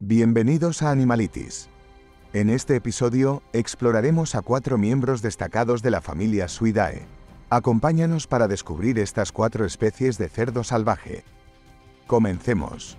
Bienvenidos a Animalitis. En este episodio, exploraremos a 4 miembros destacados de la familia Suidae. Acompáñanos para descubrir estas 4 especies de cerdo salvaje. Comencemos.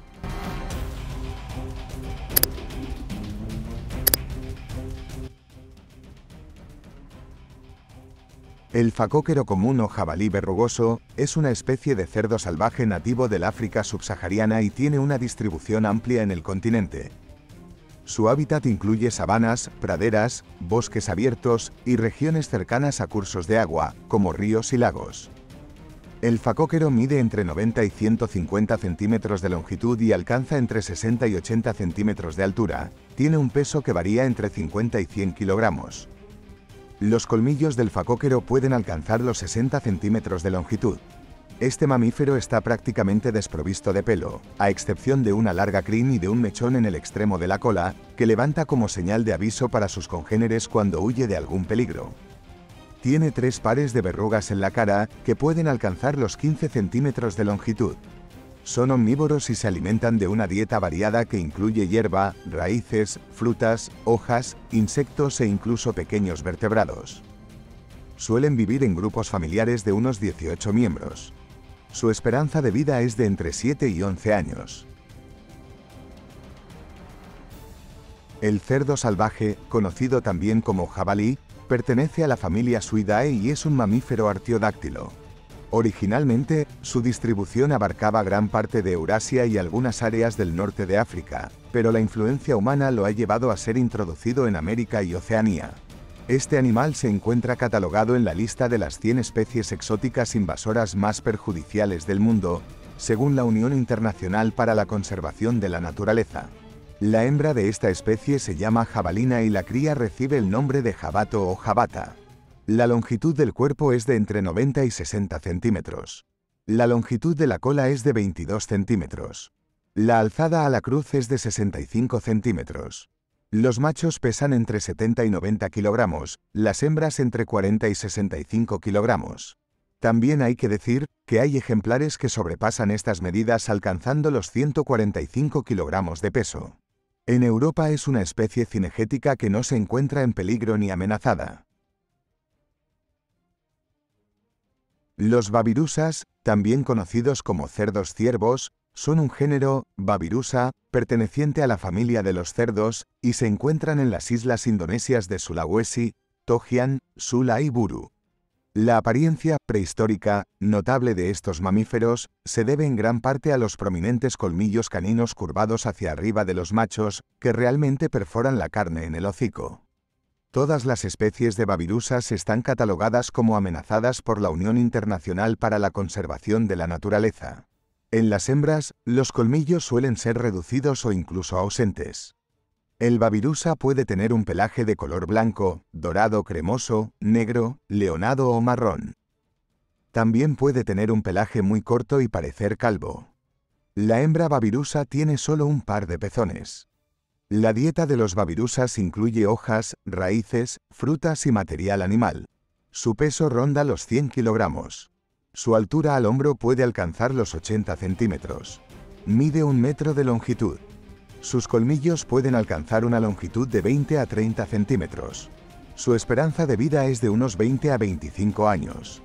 El facóquero común o jabalí verrugoso es una especie de cerdo salvaje nativo del África subsahariana y tiene una distribución amplia en el continente. Su hábitat incluye sabanas, praderas, bosques abiertos y regiones cercanas a cursos de agua, como ríos y lagos. El facóquero mide entre 90 y 150 centímetros de longitud y alcanza entre 60 y 80 centímetros de altura. Tiene un peso que varía entre 50 y 100 kilogramos. Los colmillos del facóquero pueden alcanzar los 60 centímetros de longitud. Este mamífero está prácticamente desprovisto de pelo, a excepción de una larga crin y de un mechón en el extremo de la cola, que levanta como señal de aviso para sus congéneres cuando huye de algún peligro. Tiene 3 pares de verrugas en la cara, que pueden alcanzar los 15 centímetros de longitud. Son omnívoros y se alimentan de una dieta variada que incluye hierba, raíces, frutas, hojas, insectos e incluso pequeños vertebrados. Suelen vivir en grupos familiares de unos 18 miembros. Su esperanza de vida es de entre 7 y 11 años. El cerdo salvaje, conocido también como jabalí, pertenece a la familia Suidae y es un mamífero artiodáctilo. Originalmente, su distribución abarcaba gran parte de Eurasia y algunas áreas del norte de África, pero la influencia humana lo ha llevado a ser introducido en América y Oceanía. Este animal se encuentra catalogado en la lista de las 100 especies exóticas invasoras más perjudiciales del mundo, según la Unión Internacional para la Conservación de la Naturaleza. La hembra de esta especie se llama jabalina y la cría recibe el nombre de jabato o jabata. La longitud del cuerpo es de entre 90 y 60 centímetros. La longitud de la cola es de 22 centímetros. La alzada a la cruz es de 65 centímetros. Los machos pesan entre 70 y 90 kilogramos, las hembras entre 40 y 65 kilogramos. También hay que decir que hay ejemplares que sobrepasan estas medidas alcanzando los 145 kilogramos de peso. En Europa es una especie cinegética que no se encuentra en peligro ni amenazada. Los babirusas, también conocidos como cerdos ciervos, son un género, Babirusa, perteneciente a la familia de los cerdos, y se encuentran en las islas indonesias de Sulawesi, Togian, Sula y Buru. La apariencia prehistórica, notable de estos mamíferos, se debe en gran parte a los prominentes colmillos caninos curvados hacia arriba de los machos, que realmente perforan la carne en el hocico. Todas las especies de babirusas están catalogadas como amenazadas por la Unión Internacional para la Conservación de la Naturaleza. En las hembras, los colmillos suelen ser reducidos o incluso ausentes. El babirusa puede tener un pelaje de color blanco, dorado cremoso, negro, leonado o marrón. También puede tener un pelaje muy corto y parecer calvo. La hembra babirusa tiene solo un par de pezones. La dieta de los babirusas incluye hojas, raíces, frutas y material animal. Su peso ronda los 100 kilogramos. Su altura al hombro puede alcanzar los 80 centímetros. Mide 1 metro de longitud. Sus colmillos pueden alcanzar una longitud de 20 a 30 centímetros. Su esperanza de vida es de unos 20 a 25 años.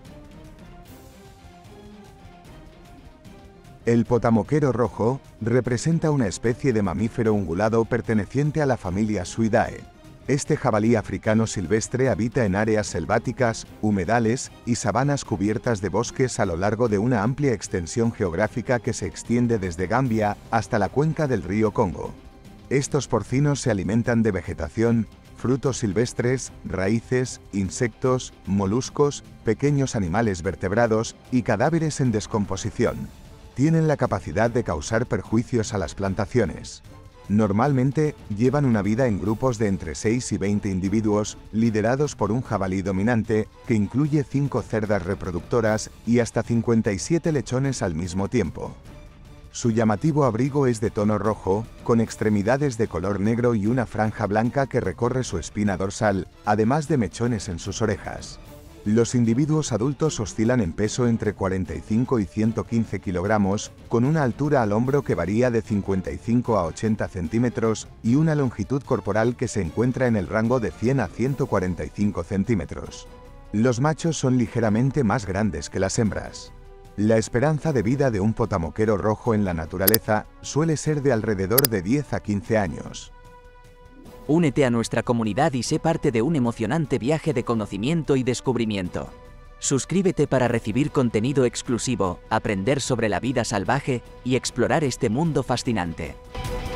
El potamoquero rojo representa una especie de mamífero ungulado perteneciente a la familia Suidae. Este jabalí africano silvestre habita en áreas selváticas, humedales y sabanas cubiertas de bosques a lo largo de una amplia extensión geográfica que se extiende desde Gambia hasta la cuenca del río Congo. Estos porcinos se alimentan de vegetación, frutos silvestres, raíces, insectos, moluscos, pequeños animales vertebrados y cadáveres en descomposición. Tienen la capacidad de causar perjuicios a las plantaciones. Normalmente, llevan una vida en grupos de entre 6 y 20 individuos, liderados por un jabalí dominante, que incluye 5 cerdas reproductoras y hasta 57 lechones al mismo tiempo. Su llamativo abrigo es de tono rojo, con extremidades de color negro y una franja blanca que recorre su espina dorsal, además de mechones en sus orejas. Los individuos adultos oscilan en peso entre 45 y 115 kilogramos, con una altura al hombro que varía de 55 a 80 centímetros y una longitud corporal que se encuentra en el rango de 100 a 145 centímetros. Los machos son ligeramente más grandes que las hembras. La esperanza de vida de un potamoquero rojo en la naturaleza suele ser de alrededor de 10 a 15 años. Únete a nuestra comunidad y sé parte de un emocionante viaje de conocimiento y descubrimiento. Suscríbete para recibir contenido exclusivo, aprender sobre la vida salvaje y explorar este mundo fascinante.